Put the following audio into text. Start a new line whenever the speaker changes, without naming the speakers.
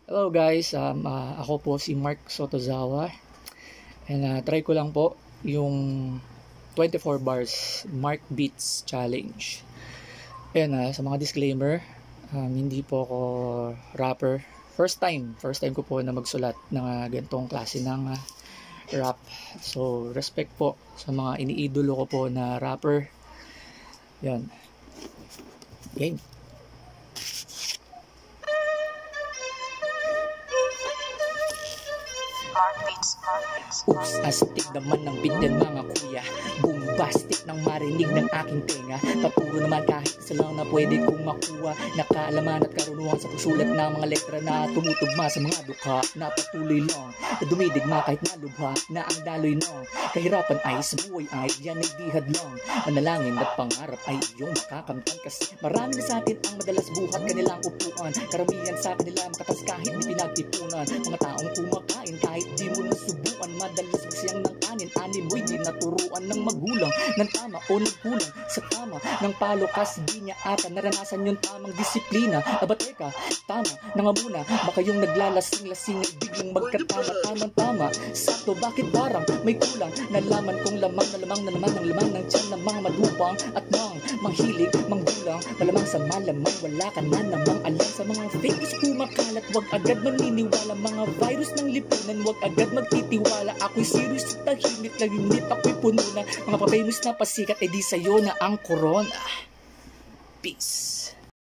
Hello guys, ako po si Mark Sotozawa and try ko lang po yung 24 bars Mark Beats Challenge. And sa mga disclaimer, hindi po ako rapper. First time ko po na magsulat ng ganitong klase ng rap. So respect po sa mga iniidolo ko po na rapper. Yan. Game. Oops, astig naman ng binyan mga kuya. Bombastic nang marinig ng aking tenga. Paturo naman kahit isa lang na pwede kong makuha. Nakaalaman at karunungan sa pagsulat ng mga letra na tumutugma sa mga dukha. Na patuloy lang, na dumidigma kahit nalubha. Na ang daloy ng kahirapan ay sa buhay ay yan ay dihad lang. Manalangin at pangarap ay iyong makakamtan. Kasi marami na sa atin ang madalas buhat kanilang upuan. Karamihan sa kanila makatas kahit di pinagtipunan. Mga taong kumakain kahit di mo nasubukan. Madalas magsiyang ng kanin, anin mo'y di naturuan ng magulang ng tama o nagkulang sa tama ng palokas. Di niya ata naranasan yung tamang disiplina. Aba teka, tama na nga muna, baka yung naglalasing-lasing ay biglang magkatama-tamang-tama. Sakto, bakit parang may kulang? Nalaman kong lamang na lamang na naman ang lamang ng tiyan ng mga madupang at manghilig, manggulang. Malamang sa malamang wala ka na namang alam sa mga fake news kumakalat. Wag agad maniniwala, mga virus ng lipunan, wag agad magtitiwala. Ako'y serious at tahimik, nagimit ako'y puno na mga pa-famous na pasikat, edi sa'yo na ang corona. Peace.